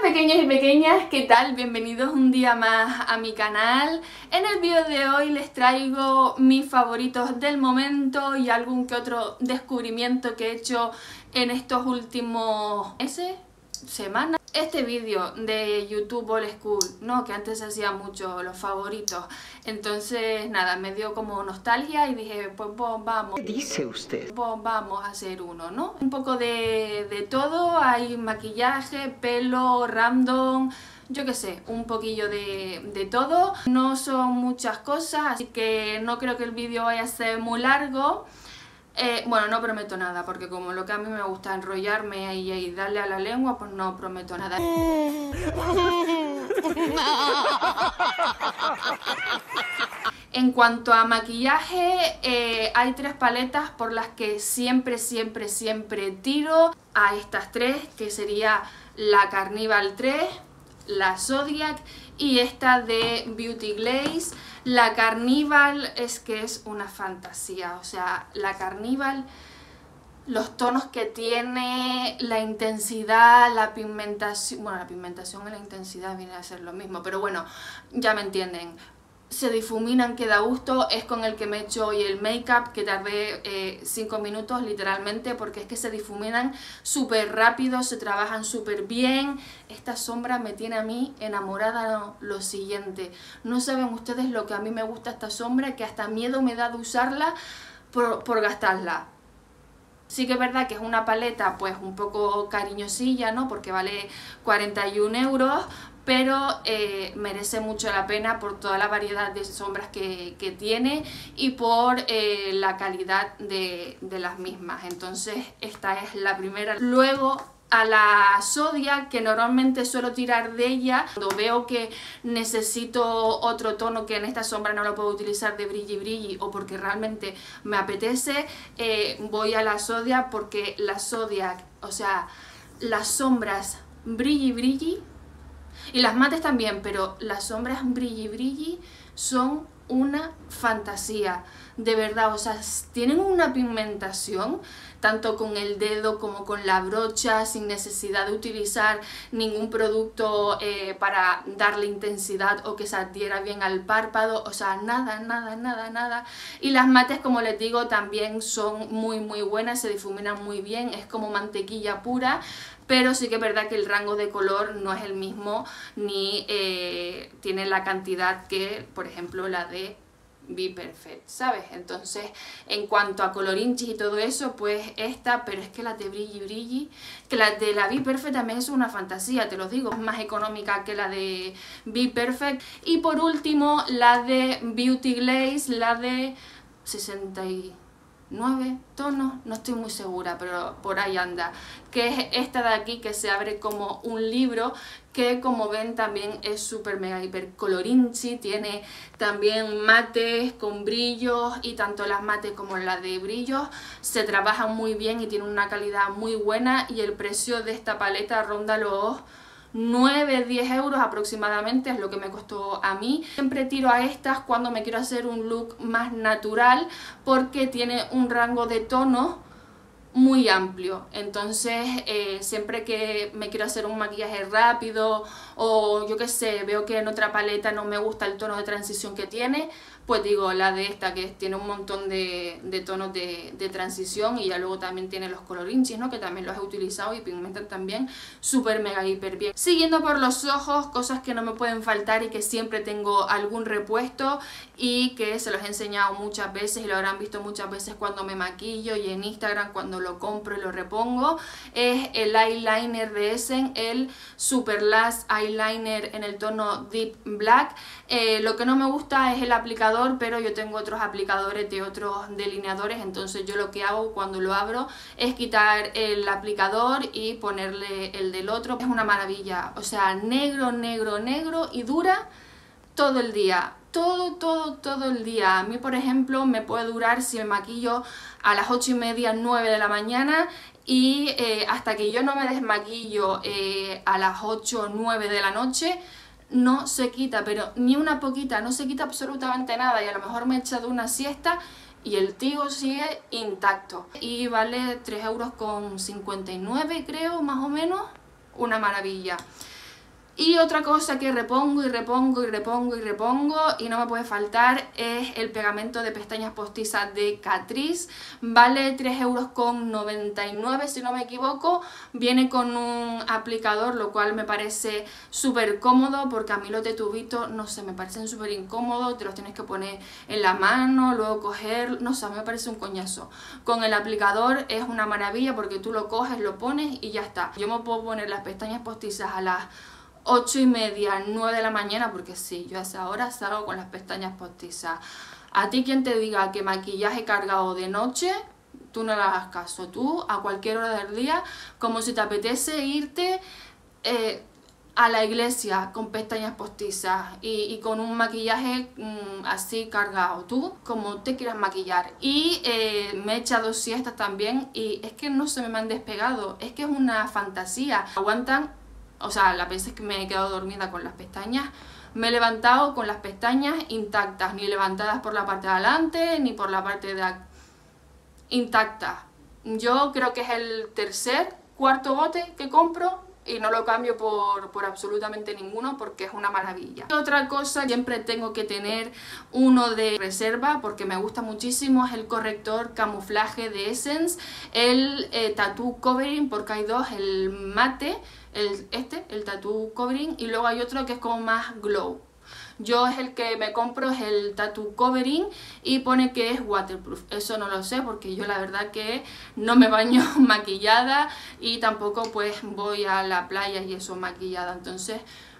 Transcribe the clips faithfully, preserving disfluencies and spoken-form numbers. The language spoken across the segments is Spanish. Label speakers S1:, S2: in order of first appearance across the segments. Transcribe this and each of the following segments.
S1: pequeños y pequeñas, ¿qué tal? Bienvenidos un día más a mi canal. En el vídeo de hoy les traigo mis favoritos del momento y algún que otro descubrimiento que he hecho en estos últimos meses, semanas. Este vídeo de YouTube Old School, ¿no? Que antes se hacía mucho, los favoritos. Entonces, nada, me dio como nostalgia y dije, pues, pues vamos.
S2: ¿Qué dice usted?
S1: Pues vamos a hacer uno, ¿no? Un poco de, de todo, hay maquillaje, pelo, random, yo qué sé, un poquillo de, de todo. No son muchas cosas, así que no creo que el vídeo vaya a ser muy largo. Eh, bueno, no prometo nada, porque como lo que a mí me gusta enrollarme y, y darle a la lengua, pues no prometo nada. En cuanto a maquillaje, eh, hay tres paletas por las que siempre, siempre, siempre tiro a estas tres, que sería la Carnival tres, la Zodiac y esta de Beauty Glaze. La Carnival es que es una fantasía, o sea, la Carnival, los tonos que tiene, la intensidad, la pigmentación, bueno, la pigmentación y la intensidad viene a ser lo mismo, pero bueno, ya me entienden. Se difuminan, que da gusto, es con el que me he hecho hoy el make-up, que tardé cinco minutos literalmente, porque es que se difuminan súper rápido, se trabajan súper bien. Esta sombra me tiene a mí enamorada, no, lo siguiente. No saben ustedes lo que a mí me gusta esta sombra, que hasta miedo me da de usarla por, por gastarla. Sí que es verdad que es una paleta pues un poco cariñosilla, ¿no? Porque vale cuarenta y un euros, pero eh, merece mucho la pena por toda la variedad de sombras que, que tiene y por eh, la calidad de, de las mismas. Entonces esta es la primera. Luego a la Zodiac, que normalmente suelo tirar de ella cuando veo que necesito otro tono que en esta sombra no lo puedo utilizar, de brilli brilli, o porque realmente me apetece, eh, voy a la Zodiac, porque la Zodiac, o sea, las sombras brilli brilli, y las mates también, pero las sombras brilli brilli son una fantasía, de verdad. O sea, tienen una pigmentación tanto con el dedo como con la brocha, sin necesidad de utilizar ningún producto eh, para darle intensidad o que se adhiera bien al párpado. O sea, nada, nada, nada, nada. Y las mates, como les digo, también son muy muy buenas, se difuminan muy bien, es como mantequilla pura. Pero sí que es verdad que el rango de color no es el mismo, ni eh, tiene la cantidad que, por ejemplo, la de Be Perfect, ¿sabes? Entonces, en cuanto a colorinchis y todo eso, pues esta, pero es que la de Brilli Brilli, que la de la Be Perfect también es una fantasía, te lo digo, es más económica que la de Be Perfect. Y por último, la de Beauty Glaze, la de sesenta y nueve tonos, no estoy muy segura, pero por ahí anda, que es esta de aquí, que se abre como un libro, que como ven también es súper mega hiper colorinchi, tiene también mates con brillos, y tanto las mates como las de brillos se trabajan muy bien y tienen una calidad muy buena, y el precio de esta paleta ronda los nueve a diez euros aproximadamente, es lo que me costó a mí. Siempre tiro a estas cuando me quiero hacer un look más natural, porque tiene un rango de tonos muy amplio. Entonces eh, siempre que me quiero hacer un maquillaje rápido, o yo qué sé, veo que en otra paleta no me gusta el tono de transición que tiene, pues digo la de esta, que tiene un montón de, de tonos de, de transición, y ya luego también tiene los colorinchis, ¿no? Que también los he utilizado y pigmentan también súper mega hiper bien. Siguiendo por los ojos, cosas que no me pueden faltar y que siempre tengo algún repuesto, y que se los he enseñado muchas veces y lo habrán visto muchas veces cuando me maquillo y en Instagram cuando lo compro y lo repongo, es el eyeliner de Essence, el Super Lash Eyeliner en el tono Deep Black. Eh, lo que no me gusta es el aplicador, pero yo tengo otros aplicadores de otros delineadores, entonces yo lo que hago cuando lo abro es quitar el aplicador y ponerle el del otro. Es una maravilla, o sea, negro, negro, negro, y dura todo el día. Todo, todo, todo el día. A mí, por ejemplo, me puede durar, si me maquillo a las ocho y media, nueve de la mañana, y eh, hasta que yo no me desmaquillo eh, a las ocho o nueve de la noche, no se quita, pero ni una poquita, no se quita absolutamente nada. Y a lo mejor me he echado una siesta y el tigo sigue intacto. Y vale tres euros con cincuenta y nueve, creo, más o menos. Una maravilla. Y otra cosa que repongo y repongo y repongo y repongo y no me puede faltar es el pegamento de pestañas postizas de Catrice. Vale tres euros con noventa y nueve si no me equivoco. Viene con un aplicador, lo cual me parece súper cómodo porque a mí los de tubito, no sé, me parecen súper incómodos. Te los tienes que poner en la mano, luego coger, no sé, a mí me parece un coñazo. Con el aplicador es una maravilla porque tú lo coges, lo pones y ya está. Yo me puedo poner las pestañas postizas a las ocho y media, nueve de la mañana, porque sí, yo a esa hora salgo con las pestañas postizas. A ti quien te diga que maquillaje cargado de noche, tú no le hagas caso. Tú a cualquier hora del día, como si te apetece irte eh, a la iglesia con pestañas postizas y, y con un maquillaje mmm, así cargado, tú como te quieras maquillar. Y eh, me he echado siestas también y es que no se me han despegado, es que es una fantasía. Aguantan. O sea, las veces que me he quedado dormida con las pestañas, me he levantado con las pestañas intactas, ni levantadas por la parte de adelante, ni por la parte de intactas. Yo creo que es el tercer, cuarto bote que compro y no lo cambio por, por absolutamente ninguno porque es una maravilla. Y otra cosa, siempre tengo que tener uno de reserva porque me gusta muchísimo, es el corrector camuflaje de Essence, el eh, Tattoo Covering, porque hay dos, el mate, el, este, el Tattoo Covering, y luego hay otro que es como más glow. Yo es el que me compro, es el Tattoo Covering y pone que es waterproof. Eso no lo sé porque yo la verdad que no me baño maquillada y tampoco pues voy a la playa y eso maquillada. Entonces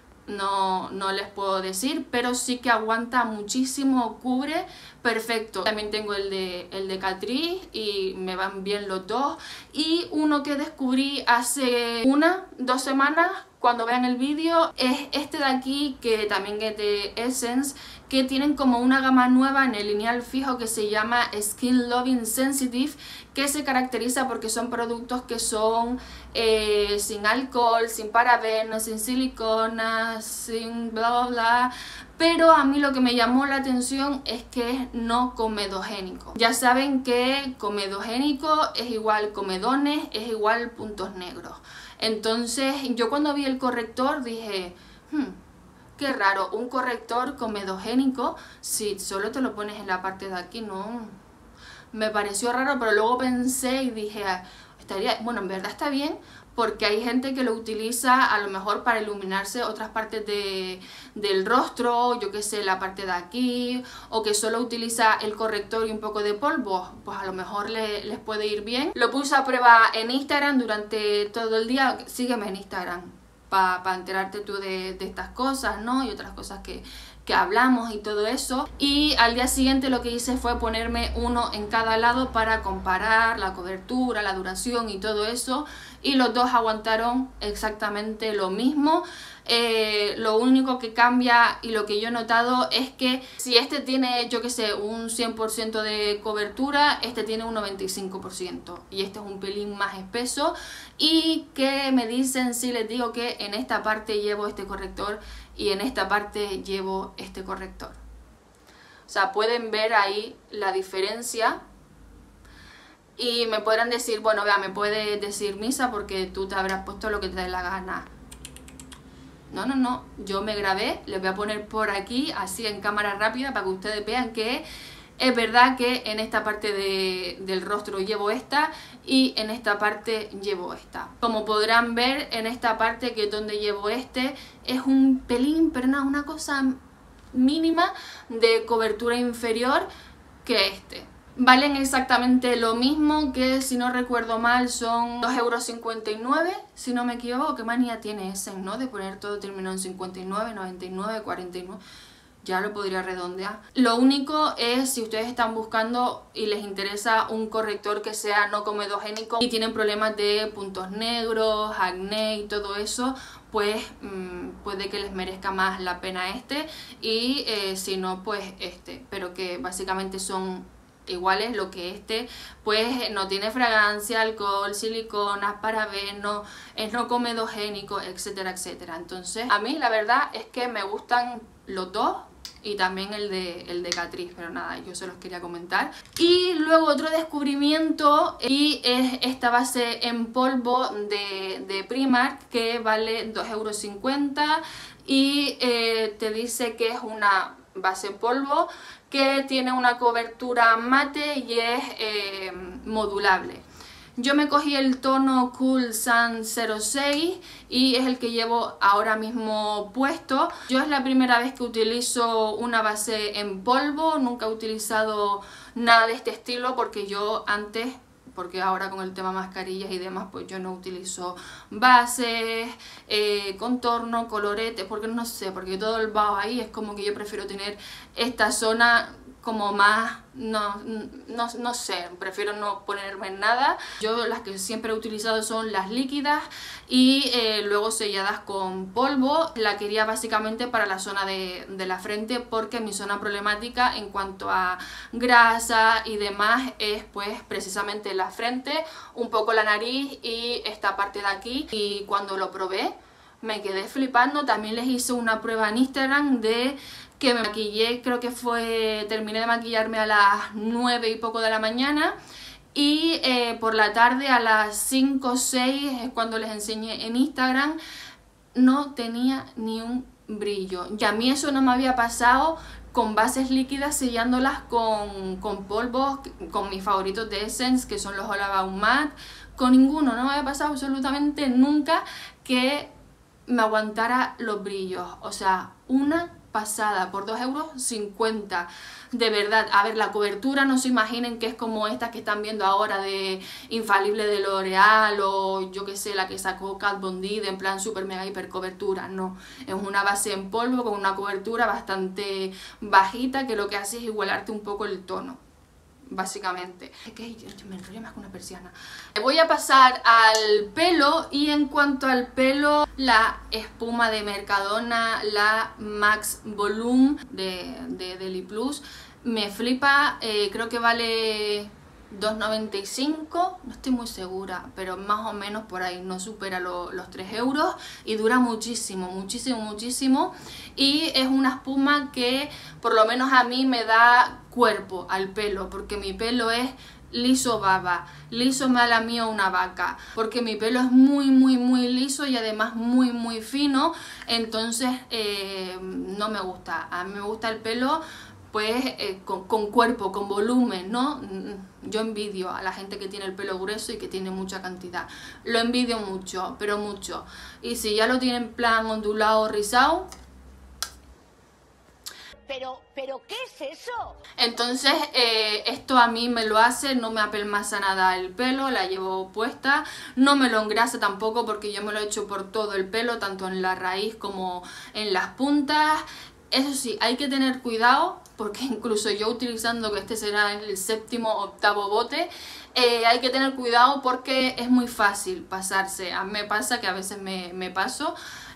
S1: no, no les puedo decir, pero sí que aguanta muchísimo, cubre perfecto. También tengo el de, el de Catrice y me van bien los dos. Y uno que descubrí hace una, dos semanas, cuando vean el vídeo, es este de aquí, que también es de Essence, que tienen como una gama nueva en el lineal fijo que se llama Skin Loving Sensitive, que se caracteriza porque son productos que son eh, sin alcohol, sin parabenos, sin silicona, sin bla bla bla. Pero a mí lo que me llamó la atención es que es no comedogénico. Ya saben que comedogénico es igual comedones, es igual puntos negros. Entonces yo cuando vi el corrector dije, hmm, qué raro, un corrector comedogénico si solo te lo pones en la parte de aquí, no. Me pareció raro, pero luego pensé y dije, estaría, bueno, en verdad está bien, porque hay gente que lo utiliza a lo mejor para iluminarse otras partes de, del rostro, yo que sé, la parte de aquí, o que solo utiliza el corrector y un poco de polvo, pues a lo mejor le, les puede ir bien. Lo puse a prueba en Instagram durante todo el día, sígueme en Instagram para pa enterarte tú de, de estas cosas, ¿no? Y otras cosas que, que hablamos y todo eso. Y al día siguiente lo que hice fue ponerme uno en cada lado para comparar la cobertura, la duración y todo eso, y los dos aguantaron exactamente lo mismo. Eh, lo único que cambia y lo que yo he notado es que si este tiene, yo que sé, un cien por ciento de cobertura, este tiene un noventa y cinco por ciento y este es un pelín más espeso. Y que me dicen si les digo que en esta parte llevo este corrector y en esta parte llevo este corrector. O sea, pueden ver ahí la diferencia. Y me podrán decir, bueno, vea, me puedes decir Misa porque tú te habrás puesto lo que te dé la gana. No, no, no, yo me grabé, les voy a poner por aquí, así en cámara rápida, para que ustedes vean que es verdad que en esta parte de, del rostro llevo esta y en esta parte llevo esta. Como podrán ver, en esta parte que es donde llevo este, es un pelín, pero no, una cosa mínima de cobertura inferior que este. Valen exactamente lo mismo, que si no recuerdo mal son dos euros cincuenta y nueve, si no me equivoco. Qué manía tiene ese, ¿no? De poner todo terminado en cincuenta y nueve, noventa y nueve, cuarenta y nueve. Ya lo podría redondear. Lo único es si ustedes están buscando y les interesa un corrector que sea no comedogénico y tienen problemas de puntos negros, acné y todo eso, pues mmm, puede que les merezca más la pena este, y eh, si no, pues este. Pero que básicamente son iguales, lo que este pues no tiene fragancia, alcohol, siliconas, parabenos, es no comedogénico, etcétera, etcétera. Entonces a mí la verdad es que me gustan los dos y también el de, el de Catrice, pero nada, yo se los quería comentar. Y luego otro descubrimiento, y es esta base en polvo de, de Primark, que vale dos euros cincuenta, y eh, te dice que es una base en polvo que tiene una cobertura mate y es eh, modulable. Yo me cogí el tono Cool Sun cero seis y es el que llevo ahora mismo puesto. Yo es la primera vez que utilizo una base en polvo, nunca he utilizado nada de este estilo porque yo antes, porque ahora con el tema mascarillas y demás, pues yo no utilizo bases, eh, contorno, colorete, porque no sé, porque todo el bajo ahí es como que yo prefiero tener esta zona como más, no, no, no sé, prefiero no ponerme en nada. Yo las que siempre he utilizado son las líquidas y eh, luego selladas con polvo. La quería básicamente para la zona de, de la frente porque mi zona problemática en cuanto a grasa y demás es pues precisamente la frente, un poco la nariz y esta parte de aquí. Y cuando lo probé me quedé flipando. También les hice una prueba en Instagram de que me maquillé, creo que fue, terminé de maquillarme a las nueve y poco de la mañana y eh, por la tarde a las cinco o seis es cuando les enseñé en Instagram, no tenía ni un brillo. Y a mí eso no me había pasado con bases líquidas sellándolas con, con polvos, con mis favoritos de Essence, que son los All About Matte, con ninguno, no me había pasado absolutamente nunca que me aguantara los brillos. O sea, una pasada por dos euros cincuenta, de verdad. A ver, la cobertura no se imaginen que es como estas que están viendo ahora de Infalible de L'Oreal o yo que sé, la que sacó Kat Von D en plan super mega hiper cobertura. No, es una base en polvo con una cobertura bastante bajita que lo que hace es igualarte un poco el tono, básicamente. Es que yo me enrollo más que una persiana. Voy a pasar al pelo, y en cuanto al pelo, la espuma de Mercadona, la Max Volume de, de Deli Plus, me flipa. Eh, creo que vale dos noventa y cinco, no estoy muy segura, pero más o menos por ahí, no supera lo, los tres euros y dura muchísimo, muchísimo, muchísimo. Y es una espuma que por lo menos a mí me da cuerpo al pelo, porque mi pelo es liso baba, liso me la mía una vaca, porque mi pelo es muy muy muy liso y además muy muy fino, entonces eh, no me gusta. A mí me gusta el pelo pues eh, con, con cuerpo, con volumen, ¿no? Yo envidio a la gente que tiene el pelo grueso y que tiene mucha cantidad. Lo envidio mucho, pero mucho. Y si ya lo tiene en plan ondulado, rizado...
S2: Pero, pero, ¿qué es eso?
S1: Entonces, eh, esto a mí me lo hace, no me apelmaza nada el pelo, la llevo puesta, no me lo engrasa tampoco porque yo me lo he hecho por todo el pelo, tanto en la raíz como en las puntas. Eso sí, hay que tener cuidado, porque incluso yo utilizando que este será el séptimo octavo bote, eh, hay que tener cuidado porque es muy fácil pasarse. A mí me pasa que a veces me, me paso,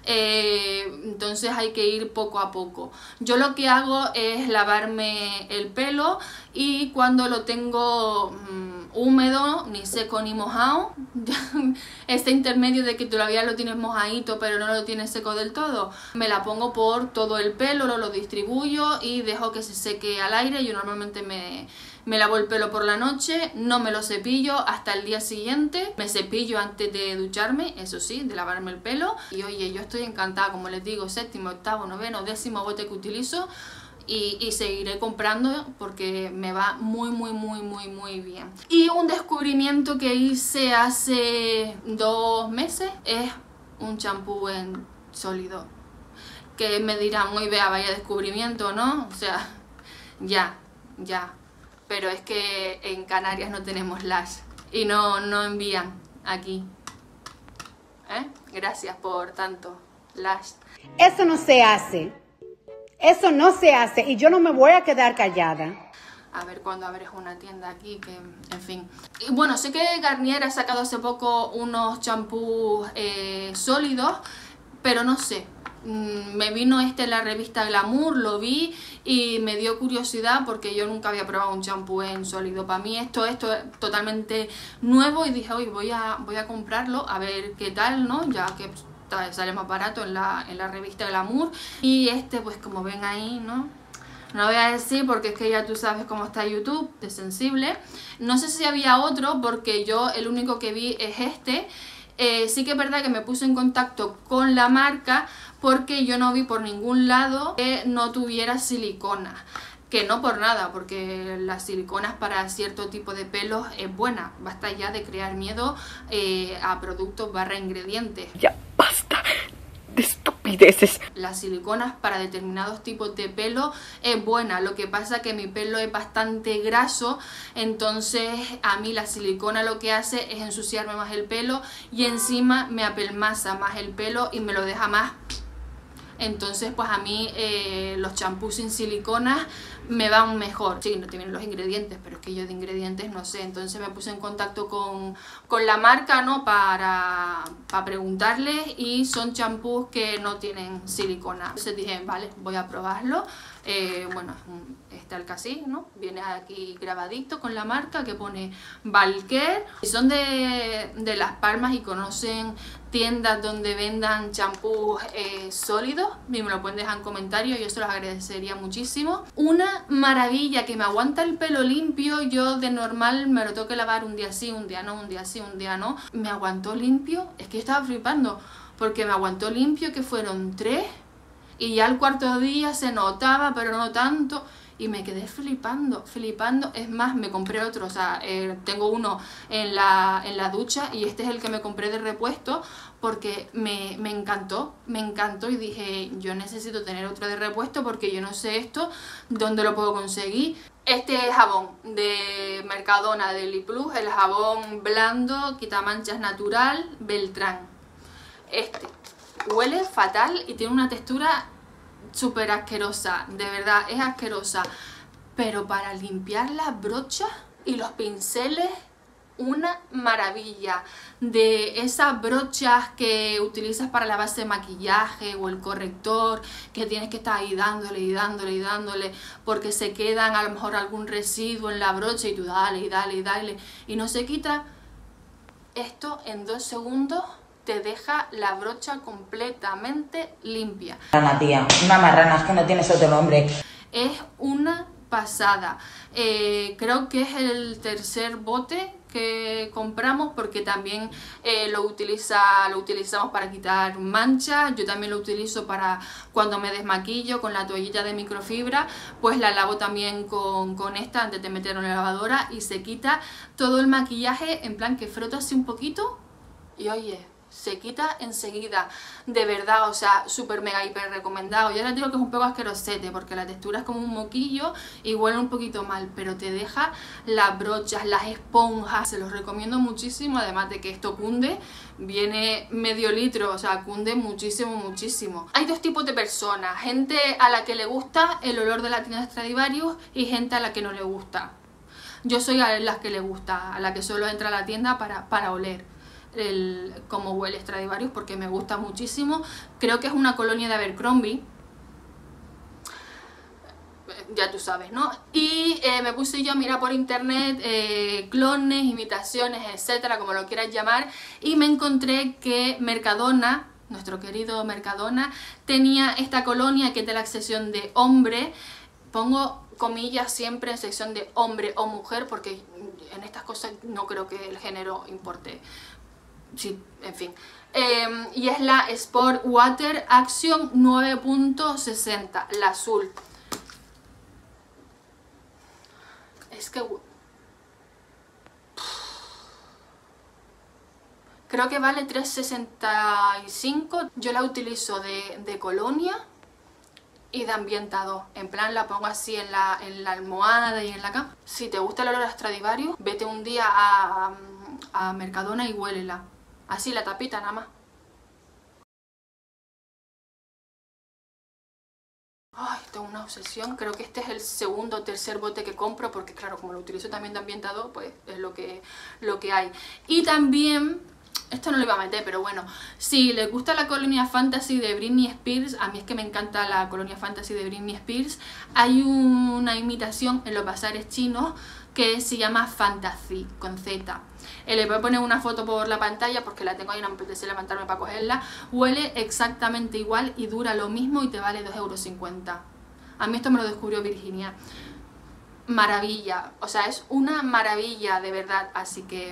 S1: eh, entonces hay que ir poco a poco. Yo lo que hago es lavarme el pelo y cuando lo tengo mmm, húmedo, ni seco ni mojado, este intermedio de que todavía lo tienes mojadito pero no lo tienes seco del todo, me la pongo por todo el pelo, lo, lo distribuyo y dejo que se seque al aire. Yo normalmente me, me lavo el pelo por la noche, no me lo cepillo hasta el día siguiente, me cepillo antes de ducharme, eso sí, de lavarme el pelo. Y oye, yo estoy encantada, como les digo, séptimo, octavo, noveno, décimo bote que utilizo. Y, y seguiré comprando porque me va muy muy muy muy muy bien. Y un descubrimiento que hice hace dos meses es un champú en sólido, que me dirán, muy vea, vaya descubrimiento, ¿no? O sea, ya, ya, pero es que en Canarias no tenemos Lash y no, no envían aquí, ¿eh? Gracias por tanto, Lash.
S3: Eso no se hace. Eso no se hace y yo no me voy a quedar callada.
S1: A ver cuándo abres una tienda aquí, que en fin. Y bueno, sé que Garnier ha sacado hace poco unos champús eh, sólidos, pero no sé. Me vino este en la revista Glamour, lo vi y me dio curiosidad porque yo nunca había probado un champú en sólido. Para mí esto, esto es totalmente nuevo y dije, hoy voy a, voy a comprarlo a ver qué tal, ¿no? Ya que sale más barato en la, en la revista Glamour. Y este, pues como ven ahí, ¿no? No voy a decir porque es que ya tú sabes cómo está YouTube, de sensible. No sé si había otro porque yo el único que vi es este. Eh, sí que es verdad que me puse en contacto con la marca porque yo no vi por ningún lado que no tuviera silicona. Que no por nada, porque las siliconas para cierto tipo de pelos es buena. Basta ya de crear miedo eh, a productos barra ingredientes.
S4: Ya basta de estupideces.
S1: Las siliconas para determinados tipos de pelo es buena. Lo que pasa es que mi pelo es bastante graso, entonces a mí la silicona lo que hace es ensuciarme más el pelo y encima me apelmaza más el pelo y me lo deja más. Entonces pues a mí eh, los champús sin silicona me van mejor. Sí, no tienen los ingredientes, pero es que yo de ingredientes no sé. Entonces me puse en contacto con, con la marca, ¿no? Para, para preguntarles, y son champús que no tienen silicona. Entonces dije, vale, voy a probarlo. Eh, bueno, está el casi, ¿no? Viene aquí grabadito con la marca que pone Valker. Si son de, de Las Palmas y conocen tiendas donde vendan champús eh, sólidos, me lo pueden dejar en comentarios, yo se los agradecería muchísimo. Una maravilla, que me aguanta el pelo limpio. Yo de normal me lo tengo que lavar un día sí, un día no, un día sí, un día no. Me aguantó limpio, es que yo estaba flipando porque me aguantó limpio, que fueron tres, y ya el cuarto día se notaba, pero no tanto. Y me quedé flipando, flipando. Es más, me compré otro, o sea, eh, tengo uno en la, en la ducha, y este es el que me compré de repuesto porque me, me encantó, me encantó y dije, yo necesito tener otro de repuesto porque yo no sé esto, ¿dónde lo puedo conseguir? Este jabón de Mercadona, de Liplus, el jabón blando, quitamanchas natural, Beltrán. Este huele fatal y tiene una textura súper asquerosa, de verdad, es asquerosa, pero para limpiar las brochas y los pinceles, una maravilla. De esas brochas que utilizas para la base de maquillaje o el corrector, que tienes que estar ahí dándole y dándole y dándole porque se quedan a lo mejor algún residuo en la brocha y tú dale y dale y dale y no se quita. Esto en dos segundos te deja la brocha completamente limpia.
S5: Marrana, tía, una marrana, es que no tienes otro nombre.
S1: Es una pasada. Eh, creo que es el tercer bote que compramos porque también eh, lo, utiliza, lo utilizamos para quitar manchas. Yo también lo utilizo para cuando me desmaquillo con la toallita de microfibra, pues la lavo también con, con esta antes de meterlo en la lavadora y se quita todo el maquillaje, en plan que froto así un poquito y oye, se quita enseguida, de verdad, o sea, súper mega hiper recomendado. Ya les digo que es un poco asquerosete porque la textura es como un moquillo y huele un poquito mal, pero te deja las brochas, las esponjas, se los recomiendo muchísimo, además de que esto cunde, viene medio litro, o sea, cunde muchísimo, muchísimo. Hay dos tipos de personas, gente a la que le gusta el olor de la tienda Stradivarius y gente a la que no le gusta. Yo soy a las que le gusta, a la que solo entra a la tienda para, para oler el cómo huele Stradivarius, porque me gusta muchísimo. Creo que es una colonia de Abercrombie, ya tú sabes, ¿no? Y eh, me puse yo a mirar por internet eh, clones, imitaciones, etcétera, como lo quieras llamar, y me encontré que Mercadona, nuestro querido Mercadona, tenía esta colonia que es de la sección de hombre. Pongo comillas siempre en sección de hombre o mujer porque en estas cosas no creo que el género importe. Sí, en fin. Eh, y es la Sport Water Action nueve punto sesenta, la azul. Es que creo que vale tres sesenta y cinco. Yo la utilizo de, de colonia y de ambientador. En plan la pongo así en la, en la almohada y en la cama. Si te gusta el olor a Stradivarius, vete un día a, a, a Mercadona y huélela. Así la tapita nada más. Ay, tengo una obsesión. Creo que este es el segundo o tercer bote que compro porque claro, como lo utilizo también de ambientador, pues es lo que, lo que hay. Y también, esto no lo iba a meter, pero bueno, si les gusta la colonia Fantasy de Britney Spears, a mí es que me encanta la colonia Fantasy de Britney Spears, hay una imitación en los bazares chinos que se llama Fantasy, con Z. Eh, le voy a poner una foto por la pantalla porque la tengo ahí, no me apetece levantarme para cogerla. Huele exactamente igual y dura lo mismo y te vale dos euros cincuenta. A mí esto me lo descubrió Virginia. Maravilla, o sea, es una maravilla de verdad, así que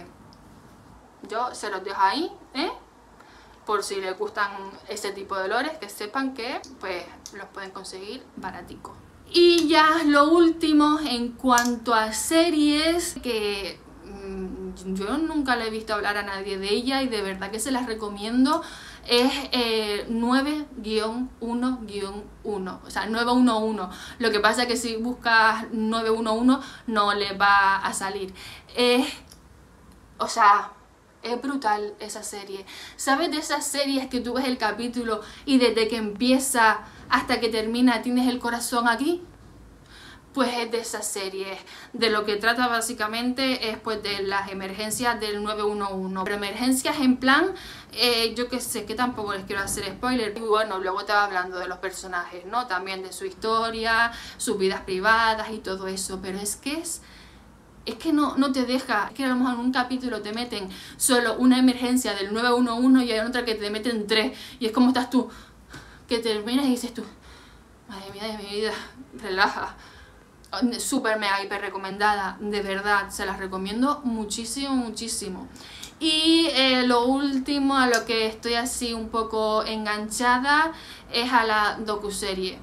S1: yo se los dejo ahí, ¿eh? Por si les gustan este tipo de olores, que sepan que pues los pueden conseguir baratico. Y ya lo último en cuanto a series, que mmm, yo nunca le he visto hablar a nadie de ella y de verdad que se las recomiendo, es eh, nueve guion uno guion uno, o sea, nueve uno uno. Lo que pasa es que si buscas nueve uno uno no le va a salir. Eh, o sea, es brutal esa serie. ¿Sabes de esas series que tú ves el capítulo y desde que empieza hasta que termina tienes el corazón aquí? Pues es de esas series. De lo que trata básicamente es pues de las emergencias del nueve uno uno. Pero emergencias en plan, eh, yo que sé, que tampoco les quiero hacer spoiler. Y bueno, luego te va hablando de los personajes, ¿no? También de su historia, sus vidas privadas y todo eso. Pero es que es... Es que no, no te deja, es que a lo mejor en un capítulo te meten solo una emergencia del nueve uno uno y hay otra que te meten tres. Y es como estás tú, que terminas y dices tú, madre mía de mi vida, relaja. Súper mega hiper recomendada, de verdad, se las recomiendo muchísimo, muchísimo. Y eh, lo último a lo que estoy así un poco enganchada es a la docuserie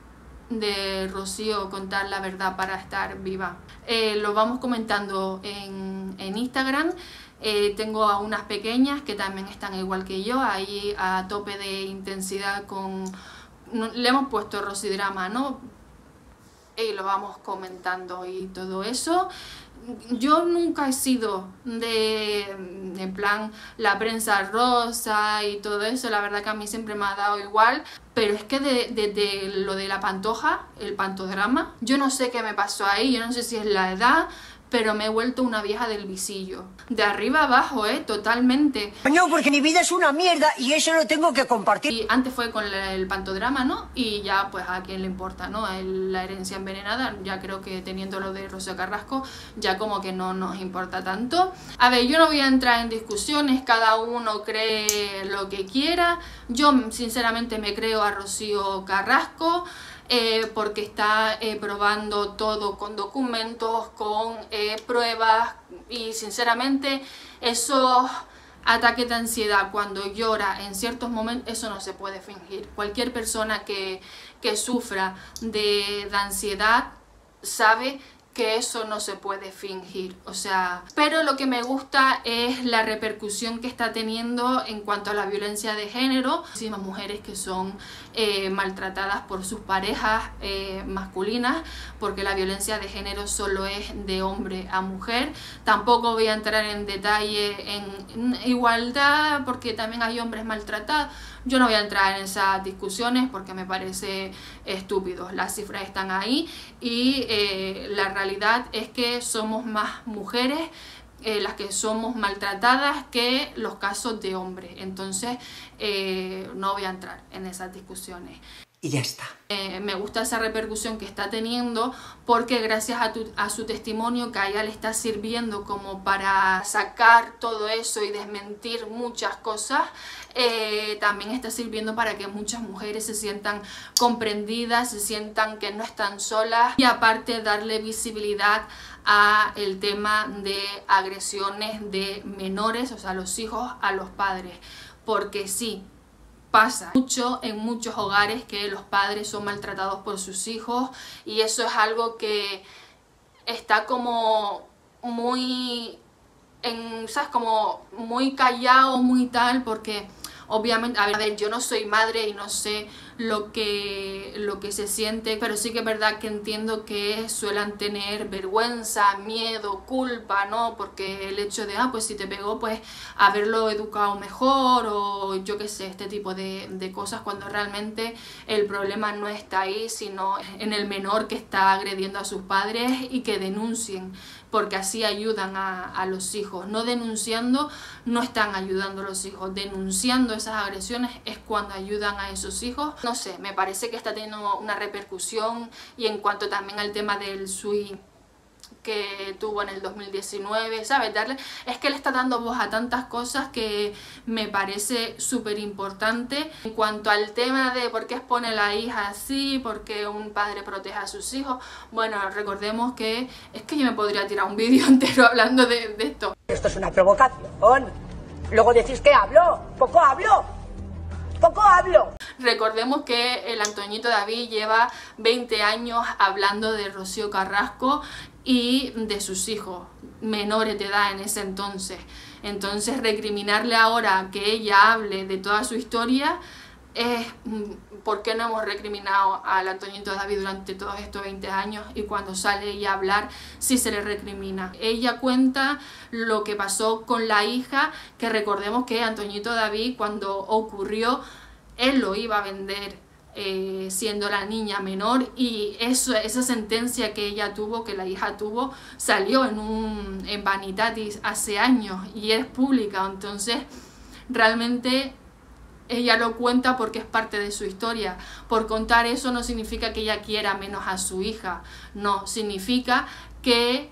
S1: de Rocío, Contar la Verdad para Estar Viva. Eh, lo vamos comentando en, en Instagram. Eh, tengo a unas pequeñas que también están igual que yo, ahí a tope de intensidad con... No, le hemos puesto Rocidrama, ¿no? Y lo vamos comentando y todo eso. Yo nunca he sido de, en plan, la prensa rosa y todo eso, la verdad que a mí siempre me ha dado igual, pero es que de, de, de lo de la pantoja, el pantodrama, yo no sé qué me pasó ahí, yo no sé si es la edad, pero me he vuelto una vieja del visillo. De arriba abajo, ¿eh? Totalmente.
S6: No, porque mi vida es una mierda y eso lo tengo que compartir.
S1: Y antes fue con el pantodrama, ¿no? Y ya, pues, a quién le importa, ¿no? El, la herencia envenenada, ya creo que teniendo lo de Rocío Carrasco, ya como que no nos importa tanto. A ver, yo no voy a entrar en discusiones, cada uno cree lo que quiera. Yo, sinceramente, me creo a Rocío Carrasco. Eh, porque está eh, probando todo con documentos, con eh, pruebas, y sinceramente esos ataques de ansiedad cuando llora en ciertos momentos, eso no se puede fingir. Cualquier persona que, que sufra de, de ansiedad sabe que eso no se puede fingir, o sea, pero lo que me gusta es la repercusión que está teniendo en cuanto a la violencia de género. Muchísimas mujeres que son eh, maltratadas por sus parejas eh, masculinas, porque la violencia de género solo es de hombre a mujer. Tampoco voy a entrar en detalle en igualdad, porque también hay hombres maltratados. Yo no voy a entrar en esas discusiones porque me parece estúpido. Las cifras están ahí y eh, la realidad es que somos más mujeres eh, las que somos maltratadas que los casos de hombres. Entonces eh, no voy a entrar en esas discusiones.
S6: Y ya está.
S1: Eh, me gusta esa repercusión que está teniendo porque gracias a, tu, a su testimonio, que a ella le está sirviendo como para sacar todo eso y desmentir muchas cosas, eh, también está sirviendo para que muchas mujeres se sientan comprendidas, se sientan que no están solas, y aparte darle visibilidad a el tema de agresiones de menores, o sea, los hijos a los padres, porque sí, pasa mucho en muchos hogares que los padres son maltratados por sus hijos, y eso es algo que está como muy, en, ¿sabes? Como muy callado, muy tal, porque obviamente, a ver, a ver, yo no soy madre y no sé lo que, lo que se siente, pero sí que es verdad que entiendo que suelen tener vergüenza, miedo, culpa, ¿no? Porque el hecho de, ah, pues si te pegó, pues haberlo educado mejor, o yo qué sé, este tipo de, de cosas, cuando realmente el problema no está ahí, sino en el menor que está agrediendo a sus padres, y que denuncien, porque así ayudan a, a los hijos. No denunciando no están ayudando a los hijos, denunciando esas agresiones es cuando ayudan a esos hijos. No sé, me parece que está teniendo una repercusión. Y en cuanto también al tema del sui que tuvo en el dos mil diecinueve, ¿sabes? Darle, es que le está dando voz a tantas cosas que me parece súper importante. En cuanto al tema de por qué expone a la hija así, por qué un padre protege a sus hijos, bueno, recordemos que es que yo me podría tirar un vídeo entero hablando de, de esto.
S6: Esto es una provocación. Luego decís que hablo, poco hablo, poco hablo.
S1: Recordemos que el Antoñito David lleva veinte años hablando de Rocío Carrasco y de sus hijos, menores de edad en ese entonces. Entonces recriminarle ahora que ella hable de toda su historia es ¿por qué no hemos recriminado al Antoñito David durante todos estos veinte años? Y cuando sale ella a hablar sí se le recrimina. Ella cuenta lo que pasó con la hija, que recordemos que Antoñito David cuando ocurrió él lo iba a vender eh, siendo la niña menor, y eso, esa sentencia que ella tuvo, que la hija tuvo, salió en, un, en Vanitatis hace años y es pública. Entonces realmente ella lo cuenta porque es parte de su historia. Por contar eso no significa que ella quiera menos a su hija, no, significa que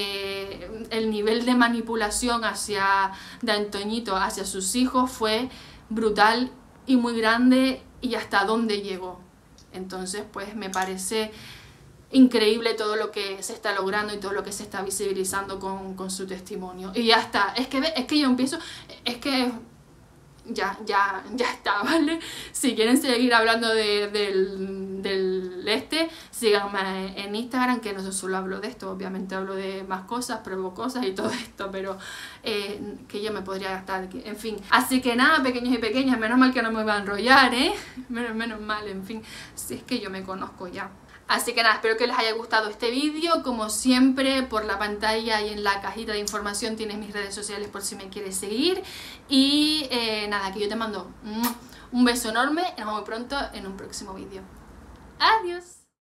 S1: eh, el nivel de manipulación hacia, de Antoñito hacia sus hijos fue brutal y muy grande, y hasta dónde llegó. Entonces pues me parece increíble todo lo que se está logrando y todo lo que se está visibilizando con, con su testimonio. Y ya está, es que, es que yo empiezo, es que ya, ya, ya está, ¿vale? Si quieren seguir hablando de, del, del este, síganme en Instagram, que no solo hablo de esto, obviamente hablo de más cosas, pruebo cosas y todo esto, pero eh, que yo me podría gastar, en fin. Así que nada, pequeños y pequeñas, menos mal que no me va a enrollar, ¿eh? Menos, menos mal, en fin, si es que yo me conozco ya. Así que nada, espero que les haya gustado este vídeo. Como siempre, por la pantalla y en la cajita de información tienes mis redes sociales por si me quieres seguir. Y eh, nada, que yo te mando un beso enorme y nos vemos pronto en un próximo vídeo. Adiós.